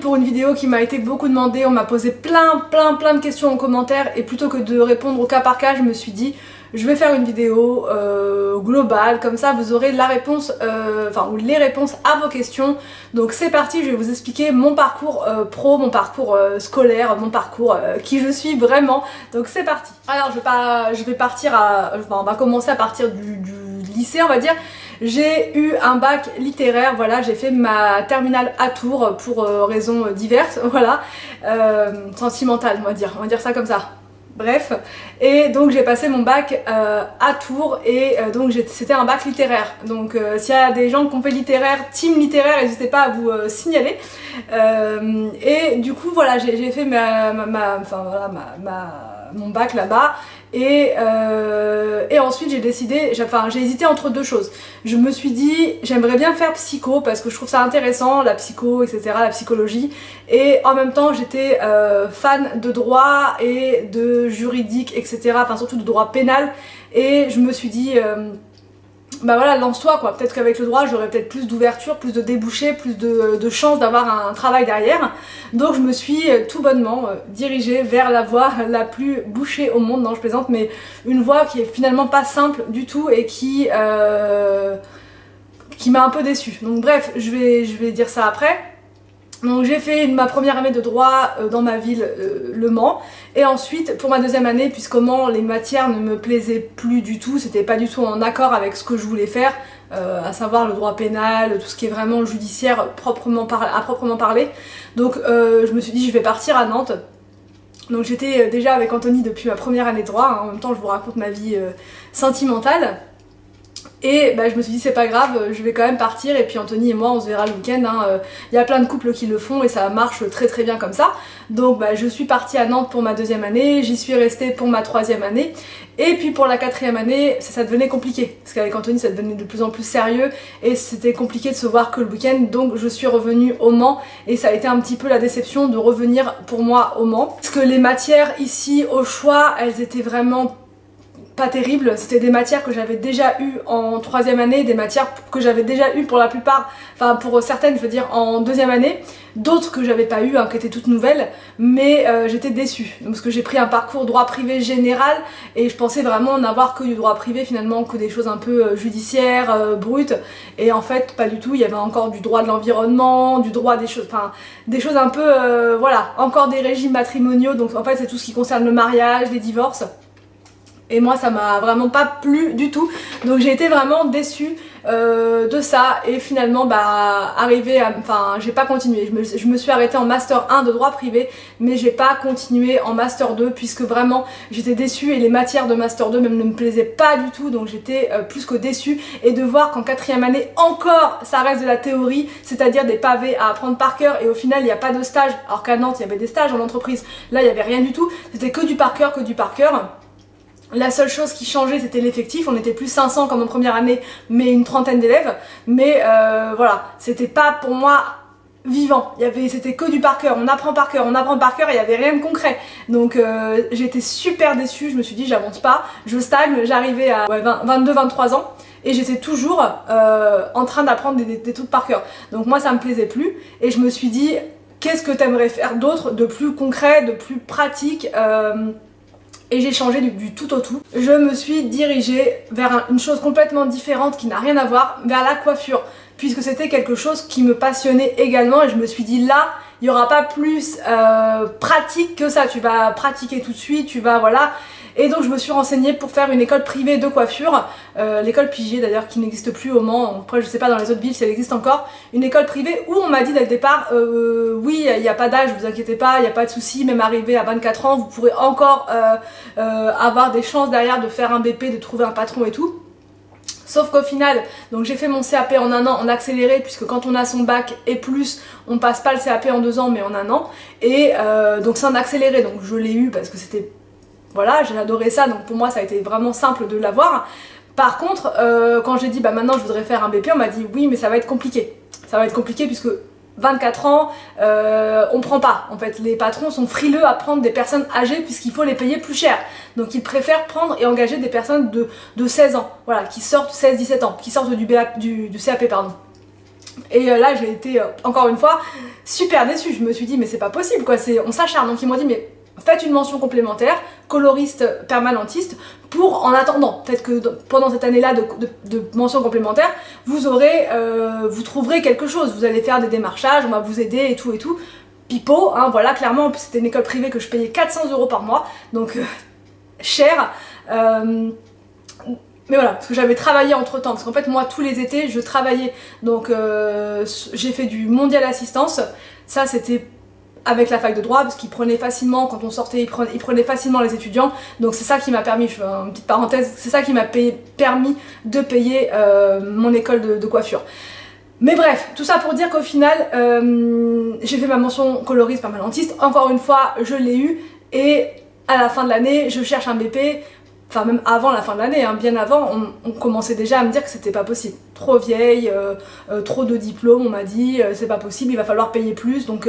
pour une vidéo qui m'a été beaucoup demandée. On m'a posé plein de questions en commentaire et plutôt que de répondre au cas par cas, je me suis dit je vais faire une vidéo globale, comme ça vous aurez la réponse, ou les réponses à vos questions. Donc c'est parti, je vais vous expliquer mon parcours pro, mon parcours scolaire, mon parcours qui je suis vraiment. Donc c'est parti. Alors je vais partir on va commencer à partir du lycée, on va dire. J'ai eu un bac littéraire, voilà, j'ai fait ma terminale à Tours pour raisons diverses, voilà, sentimentales on va dire ça comme ça. Bref, et donc j'ai passé mon bac à Tours et donc c'était un bac littéraire. Donc s'il y a des gens qui ont fait littéraire, team littéraire, n'hésitez pas à vous signaler. Et du coup voilà, j'ai fait mon bac là-bas. Et ensuite j'ai décidé, j'ai hésité entre deux choses. Je me suis dit j'aimerais bien faire psycho parce que je trouve ça intéressant, la psycho, etc., la psychologie. Et en même temps j'étais fan de droit et de juridique, etc., enfin surtout de droit pénal. Et je me suis dit bah voilà, lance-toi quoi, peut-être qu'avec le droit j'aurais peut-être plus d'ouverture, plus de débouchés, plus de chances d'avoir un travail derrière. Donc je me suis tout bonnement dirigée vers la voie la plus bouchée au monde, non je plaisante, mais une voie qui est finalement pas simple du tout et qui m'a un peu déçue. Donc bref, je vais dire ça après. Donc j'ai fait ma première année de droit dans ma ville, Le Mans, et ensuite pour ma deuxième année, puisqu'au Mans les matières ne me plaisaient plus du tout, c'était pas du tout en accord avec ce que je voulais faire, à savoir le droit pénal, tout ce qui est vraiment judiciaire à proprement parler. Donc je me suis dit je vais partir à Nantes. Donc j'étais déjà avec Anthony depuis ma première année de droit, hein. En même temps je vous raconte ma vie sentimentale. Et bah, je me suis dit c'est pas grave, je vais quand même partir et puis Anthony et moi on se verra le week-end, hein. Y a plein de couples qui le font et ça marche très bien comme ça. Donc bah, je suis partie à Nantes pour ma deuxième année, j'y suis restée pour ma troisième année. Et puis pour la quatrième année ça devenait compliqué, parce qu'avec Anthony ça devenait de plus en plus sérieux et c'était compliqué de se voir que le week-end. Donc je suis revenue au Mans et ça a été un petit peu la déception de revenir pour moi au Mans. Parce que les matières ici au choix, elles étaient vraiment pas terrible, c'était des matières que j'avais déjà eues en troisième année, des matières que j'avais déjà eues pour la plupart, enfin pour certaines je veux dire en deuxième année, d'autres que j'avais pas eues, hein, qui étaient toutes nouvelles, mais j'étais déçue, parce que j'ai pris un parcours droit privé général et je pensais vraiment n'avoir que du droit privé finalement, que des choses un peu judiciaires, brutes, et en fait pas du tout, il y avait encore du droit de l'environnement, du droit des choses, enfin des choses un peu, voilà, encore des régimes matrimoniaux, donc en fait c'est tout ce qui concerne le mariage, les divorces. Et moi ça m'a vraiment pas plu du tout, donc j'ai été vraiment déçue de ça. Et finalement bah j'ai pas continué, je me suis arrêtée en master 1 de droit privé, mais j'ai pas continué en master 2 puisque vraiment j'étais déçue et les matières de master 2 même ne me plaisaient pas du tout, donc j'étais plus que déçue. Et de voir qu'en quatrième année encore ça reste de la théorie, c'est-à-dire des pavés à apprendre par cœur, et au final il n'y a pas de stage, alors qu'à Nantes il y avait des stages en entreprise, là il n'y avait rien du tout, c'était que du par cœur, La seule chose qui changeait c'était l'effectif, on était plus 500 comme en première année mais une trentaine d'élèves, mais voilà, c'était pas pour moi vivant, c'était que du par cœur, on apprend par cœur et il n'y avait rien de concret. Donc j'étais super déçue, je me suis dit j'avance pas, je stagne, j'arrivais à 22-23 ans et j'étais toujours en train d'apprendre des trucs par cœur. Donc moi ça me plaisait plus et je me suis dit qu'est-ce que t'aimerais faire d'autre, de plus concret, de plus pratique, et j'ai changé du tout au tout. Je me suis dirigée vers une chose complètement différente qui n'a rien à voir, vers la coiffure, puisque c'était quelque chose qui me passionnait également et je me suis dit là, il n'y aura pas plus pratique que ça, tu vas pratiquer tout de suite, tu vas voilà. Et donc je me suis renseignée pour faire une école privée de coiffure, l'école Pigier d'ailleurs qui n'existe plus au Mans, après je sais pas dans les autres villes si elle existe encore, une école privée où on m'a dit dès le départ oui il n'y a pas d'âge, vous inquiétez pas, il n'y a pas de souci, même arrivé à 24 ans vous pourrez encore avoir des chances derrière de faire un BP, de trouver un patron et tout. Sauf qu'au final, donc j'ai fait mon CAP en un an en accéléré, puisque quand on a son bac et plus, on passe pas le CAP en 2 ans mais en un an, et donc c'est en accéléré, donc je l'ai eu parce que c'était, voilà, j'ai adoré ça, donc pour moi ça a été vraiment simple de l'avoir. Par contre, quand j'ai dit bah maintenant je voudrais faire un BP, on m'a dit oui mais ça va être compliqué. Ça va être compliqué puisque 24 ans, on prend pas. En fait, les patrons sont frileux à prendre des personnes âgées puisqu'il faut les payer plus cher. Donc ils préfèrent prendre et engager des personnes de 16 ans, voilà, qui sortent 16-17 ans, qui sortent du CAP, pardon. Et là j'ai été encore une fois super déçue, je me suis dit mais c'est pas possible quoi, on s'acharne. Donc ils m'ont dit mais faites une mention complémentaire, coloriste permanentiste, pour en attendant, peut-être que pendant cette année-là de mention complémentaire, vous aurez, vous trouverez quelque chose, vous allez faire des démarchages, on va vous aider et tout et tout. Pipo, hein, voilà, clairement c'était une école privée que je payais 400 € par mois, donc cher. Mais voilà, parce que j'avais travaillé entre temps, parce qu'en fait moi tous les étés je travaillais, donc j'ai fait du mondial assistance, ça c'était avec la fac de droit, parce qu'ils prenaient facilement, quand on sortait, ils prenaient facilement les étudiants, donc c'est ça qui m'a permis, je fais une petite parenthèse, c'est ça qui m'a permis de payer mon école de coiffure. Mais bref, tout ça pour dire qu'au final, j'ai fait ma mention coloriste permanentiste, encore une fois je l'ai eu, et à la fin de l'année je cherche un BP. Enfin même avant la fin de l'année, hein, bien avant, on commençait déjà à me dire que c'était pas possible. Trop vieille, trop de diplômes, on m'a dit, c'est pas possible, il va falloir payer plus, donc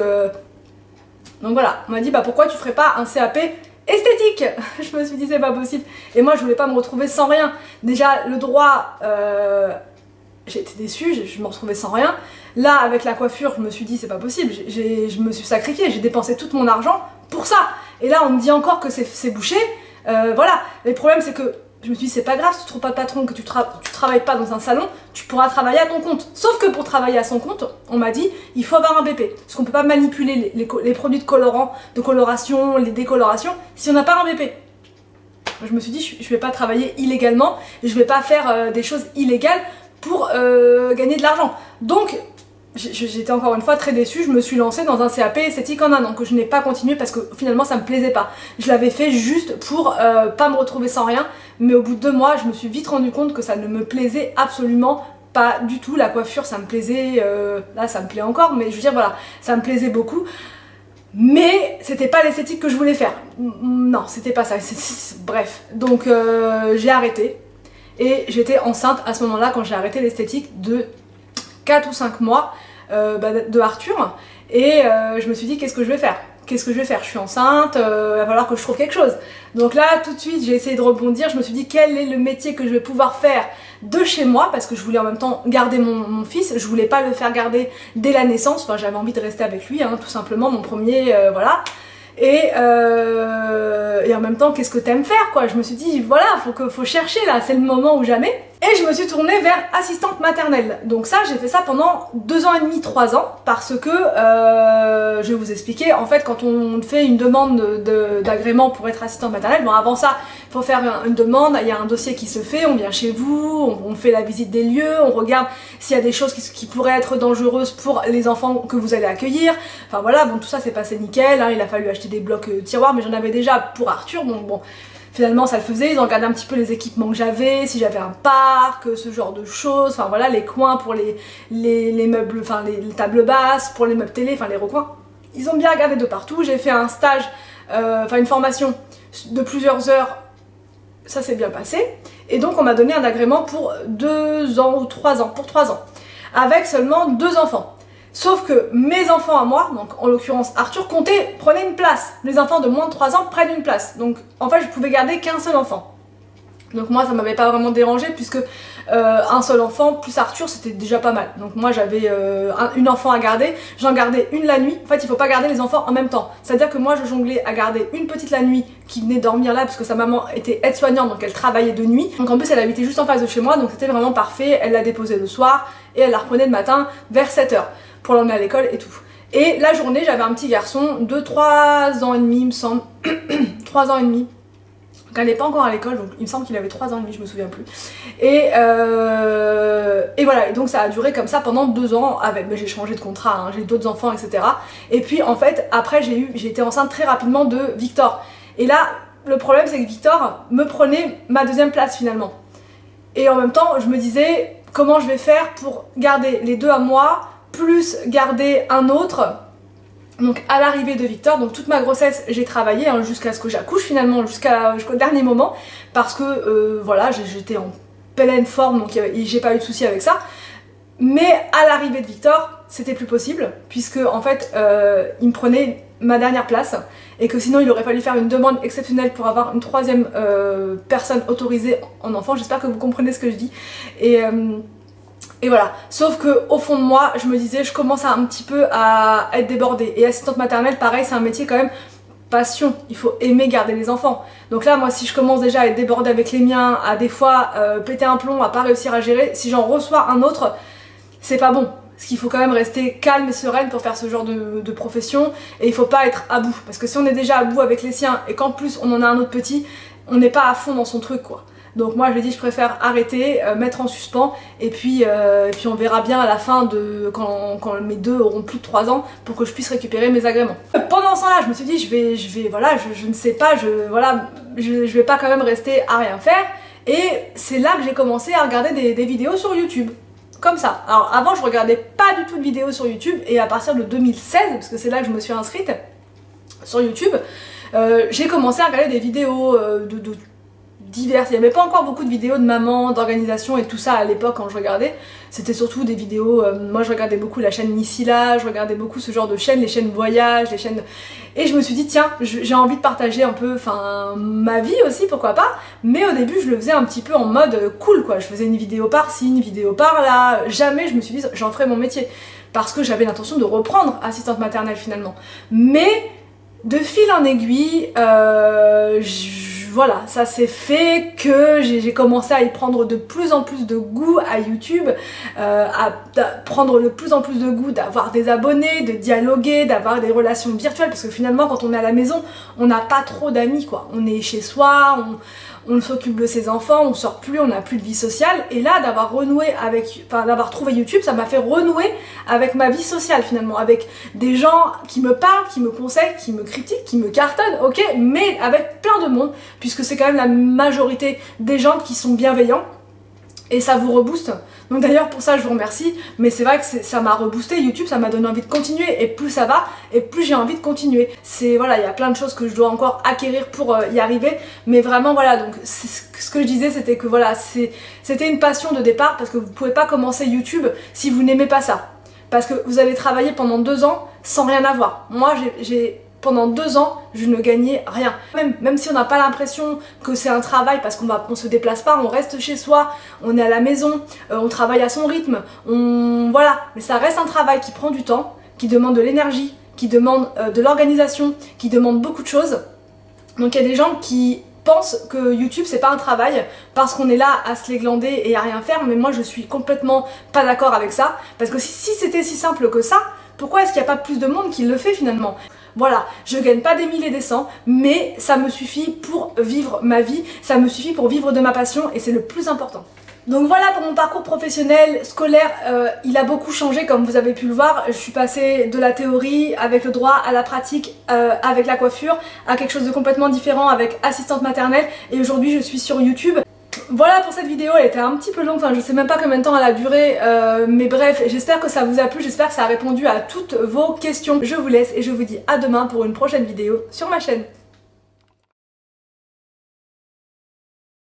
voilà. On m'a dit, bah pourquoi tu ferais pas un CAP esthétique? Je me suis dit c'est pas possible. Et moi je voulais pas me retrouver sans rien. Déjà le droit, j'ai été déçue, je me retrouvais sans rien. Là avec la coiffure, je me suis dit c'est pas possible, je me suis sacrifiée, j'ai dépensé tout mon argent pour ça. Et là on me dit encore que c'est bouché. Voilà, le problème c'est que je me suis dit c'est pas grave si tu trouves pas de patron, que tu travailles pas dans un salon, tu pourras travailler à ton compte. Sauf que pour travailler à son compte, on m'a dit il faut avoir un BP, parce qu'on peut pas manipuler les produits de colorants, de coloration, les décolorations si on n'a pas un BP. Je me suis dit je vais pas travailler illégalement, je vais pas faire des choses illégales pour gagner de l'argent. Donc j'étais encore une fois très déçue, je me suis lancée dans un CAP esthétique en un an que je n'ai pas continué parce que finalement ça me plaisait pas. Je l'avais fait juste pour pas me retrouver sans rien, mais au bout de 2 mois je me suis vite rendu compte que ça ne me plaisait absolument pas du tout. La coiffure ça me plaisait, là ça me plaît encore, mais je veux dire voilà, ça me plaisait beaucoup. Mais c'était pas l'esthétique que je voulais faire. Non, c'était pas ça. Bref, donc j'ai arrêté. Et j'étais enceinte à ce moment-là quand j'ai arrêté l'esthétique de 4 ou 5 mois de Arthur. Et je me suis dit qu'est-ce que je vais faire? Qu'est-ce que je vais faire? Je suis enceinte, il va falloir que je trouve quelque chose. Donc là tout de suite j'ai essayé de rebondir, je me suis dit quel est le métier que je vais pouvoir faire de chez moi, parce que je voulais en même temps garder mon fils, je voulais pas le faire garder dès la naissance, enfin j'avais envie de rester avec lui, hein, tout simplement, mon premier, voilà. Et en même temps qu'est-ce que t'aimes faire quoi? Je me suis dit voilà, faut chercher là, c'est le moment ou jamais. Et je me suis tournée vers assistante maternelle. Donc ça j'ai fait ça pendant 2 ans et demi, 3 ans, parce que je vais vous expliquer, en fait quand on fait une demande d'agrément pour être assistante maternelle, bon avant ça il faut faire une demande, il y a un dossier qui se fait, on vient chez vous, on fait la visite des lieux, on regarde s'il y a des choses qui pourraient être dangereuses pour les enfants que vous allez accueillir, enfin voilà, bon tout ça s'est passé nickel, hein, il a fallu acheter des blocs tiroirs, mais j'en avais déjà pour Arthur, donc bon, finalement ça le faisait, ils ont regardé un petit peu les équipements que j'avais, si j'avais un parc, ce genre de choses, enfin voilà, les coins pour les meubles, enfin les tables basses, pour les meubles télé, enfin les recoins. Ils ont bien regardé de partout, j'ai fait un stage, enfin une formation de plusieurs heures, ça s'est bien passé, et donc on m'a donné un agrément pour 2 ans ou 3 ans, pour 3 ans, avec seulement 2 enfants. Sauf que mes enfants à moi, donc en l'occurrence Arthur, prenaient une place. Les enfants de moins de 3 ans prennent une place. Donc en fait je pouvais garder qu'un seul enfant. Donc moi ça m'avait pas vraiment dérangé puisque un seul enfant plus Arthur c'était déjà pas mal. Donc moi j'avais une enfant à garder, j'en gardais une la nuit. En fait il faut pas garder les enfants en même temps. C'est à dire que moi je jonglais à garder une petite la nuit qui venait dormir là parce que sa maman était aide-soignante donc elle travaillait de nuit. Donc en plus elle habitait juste en face de chez moi donc c'était vraiment parfait. Elle la déposait le soir et elle la reprenait le matin vers 7 h pour l'emmener à l'école et tout. Et la journée j'avais un petit garçon de 3 ans et demi il me semble. 3 ans et demi. Donc elle n'est pas encore à l'école, donc il me semble qu'il avait 3 ans et demi, je me souviens plus. Et voilà, et donc ça a duré comme ça pendant 2 ans, mais j'ai changé de contrat, hein, j'ai eu d'autres enfants, etc. Et puis en fait, après j'ai été enceinte très rapidement de Victor. Et là, le problème c'est que Victor me prenait ma 2e place finalement. Et en même temps, je me disais, comment je vais faire pour garder les 2 à moi, plus garder un autre. Donc à l'arrivée de Victor, donc toute ma grossesse j'ai travaillé hein, jusqu'à ce que j'accouche finalement, jusqu'au dernier moment, parce que voilà, j'étais en pleine forme, donc j'ai pas eu de soucis avec ça. Mais à l'arrivée de Victor, c'était plus possible, puisque en fait il me prenait ma dernière place, et que sinon il aurait fallu faire une demande exceptionnelle pour avoir une 3e personne autorisée en enfant. J'espère que vous comprenez ce que je dis. Et voilà, sauf que au fond de moi, je me disais, je commence un petit peu à être débordée. Et assistante maternelle, pareil, c'est un métier quand même passion, il faut aimer garder les enfants. Donc là, moi, si je commence déjà à être débordée avec les miens, à des fois péter un plomb, à pas réussir à gérer, si j'en reçois un autre, c'est pas bon. Parce qu'il faut quand même rester calme et sereine pour faire ce genre de profession, et il faut pas être à bout. Parce que si on est déjà à bout avec les siens, et qu'en plus on en a un autre petit, on n'est pas à fond dans son truc, quoi. Donc moi je lui ai dit je préfère arrêter, mettre en suspens et puis on verra bien à la fin de quand mes deux auront plus de 3 ans pour que je puisse récupérer mes agréments. Pendant ce temps là je me suis dit je ne sais pas, je vais pas quand même rester à rien faire, et c'est là que j'ai commencé à regarder des vidéos sur YouTube. Comme ça. Alors avant je regardais pas du tout de vidéos sur YouTube, et à partir de 2016, parce que c'est là que je me suis inscrite sur YouTube, j'ai commencé à regarder des vidéos diverses. Il n'y avait pas encore beaucoup de vidéos de maman, d'organisation et tout ça à l'époque quand je regardais. C'était surtout des vidéos, moi je regardais beaucoup la chaîne Nissila, je regardais beaucoup ce genre de chaînes, les chaînes voyage, les chaînes... Et je me suis dit tiens, j'ai envie de partager un peu, ma vie aussi, pourquoi pas. Mais au début je le faisais un petit peu en mode cool quoi, je faisais une vidéo par-ci, une vidéo par-là. Jamais je me suis dit j'en ferai mon métier. Parce que j'avais l'intention de reprendre assistante maternelle finalement. Mais de fil en aiguille, voilà, ça s'est fait que j'ai commencé à y prendre de plus en plus de goût à YouTube, à prendre de plus en plus de goût d'avoir des abonnés, de dialoguer, d'avoir des relations virtuelles, parce que finalement quand on est à la maison, on n'a pas trop d'amis quoi, on est chez soi, on s'occupe de ses enfants, on sort plus, on n'a plus de vie sociale, et là d'avoir renoué avec, d'avoir trouvé YouTube, ça m'a fait renouer avec ma vie sociale finalement, avec des gens qui me parlent, qui me conseillent, qui me critiquent, qui me cartonnent, ok, mais avec plein de monde, puisque c'est quand même la majorité des gens qui sont bienveillants, et ça vous rebooste. Donc d'ailleurs pour ça je vous remercie, mais c'est vrai que ça m'a reboosté, YouTube ça m'a donné envie de continuer, et plus ça va, et plus j'ai envie de continuer. C'est voilà, il y a plein de choses que je dois encore acquérir pour y arriver, mais vraiment voilà, donc ce que je disais c'était que voilà, c'était une passion de départ, parce que vous pouvez pas commencer YouTube si vous n'aimez pas ça. Parce que vous allez travailler pendant 2 ans sans rien avoir. Moi pendant 2 ans, je ne gagnais rien. Même si on n'a pas l'impression que c'est un travail, parce qu'on se déplace pas, on reste chez soi, on est à la maison, on travaille à son rythme, voilà. Mais ça reste un travail qui prend du temps, qui demande de l'énergie, qui demande de l'organisation, qui demande beaucoup de choses. Donc il y a des gens qui pensent que YouTube c'est pas un travail parce qu'on est là à se l'églander et à rien faire, mais moi je suis complètement pas d'accord avec ça, parce que si c'était si simple que ça, pourquoi est-ce qu'il n'y a pas plus de monde qui le fait finalement ? Voilà, je gagne pas des milliers et des cents, mais ça me suffit pour vivre ma vie, ça me suffit pour vivre de ma passion, et c'est le plus important. Donc voilà pour mon parcours professionnel, scolaire, il a beaucoup changé comme vous avez pu le voir. Je suis passée de la théorie avec le droit à la pratique avec la coiffure, à quelque chose de complètement différent avec assistante maternelle, et aujourd'hui je suis sur YouTube. Voilà pour cette vidéo, elle était un petit peu longue, enfin je sais même pas combien de temps elle a duré, mais bref, j'espère que ça vous a plu, j'espère que ça a répondu à toutes vos questions. Je vous laisse et je vous dis à demain pour une prochaine vidéo sur ma chaîne.